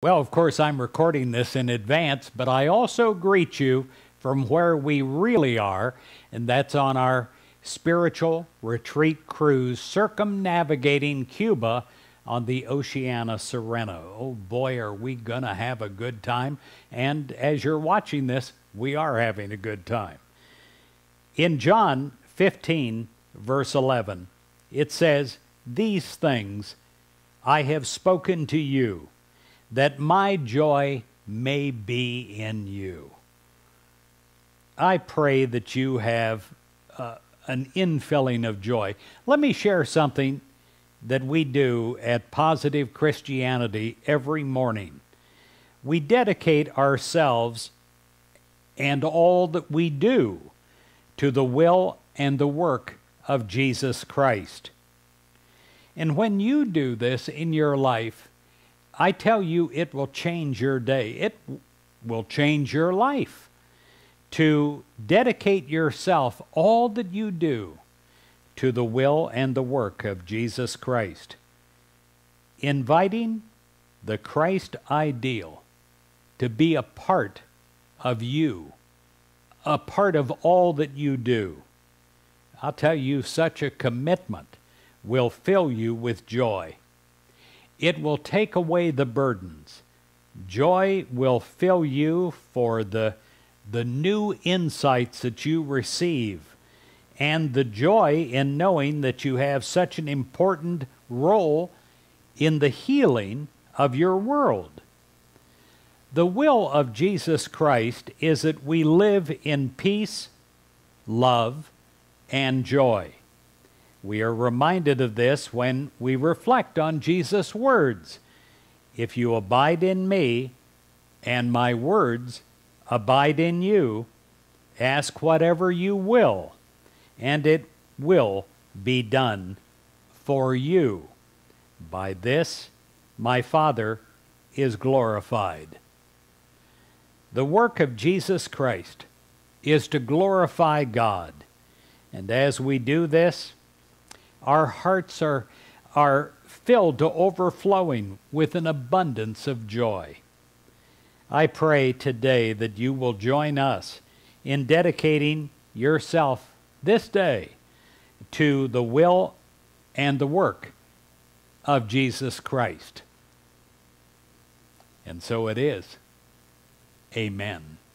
Well, of course, I'm recording this in advance, but I also greet you from where we really are, and that's on our spiritual retreat cruise circumnavigating Cuba on the Oceania Serena. Oh boy, are we going to have a good time. And as you're watching this, we are having a good time. In John 15, verse 11, it says, "These things I have spoken to you, that my joy may be in you." I pray that you have an infilling of joy. Let me share something that we do at Positive Christianity every morning. We dedicate ourselves and all that we do to the will and the work of Jesus Christ. And when you do this in your life, I tell you, it will change your day. It will change your life to dedicate yourself, all that you do, to the will and the work of Jesus Christ. Inviting the Christ ideal to be a part of you, a part of all that you do. I'll tell you, such a commitment will fill you with joy. It will take away the burdens. Joy will fill you for the new insights that you receive, and the joy in knowing that you have such an important role in the healing of your world. The will of Jesus Christ is that we live in peace, love, and joy. We are reminded of this when we reflect on Jesus' words. "If you abide in me, and my words abide in you, ask whatever you will, and it will be done for you. By this my Father is glorified." The work of Jesus Christ is to glorify God. And as we do this, our hearts are filled to overflowing with an abundance of joy. I pray today that you will join us in dedicating yourself this day to the will and the work of Jesus Christ. And so it is. Amen.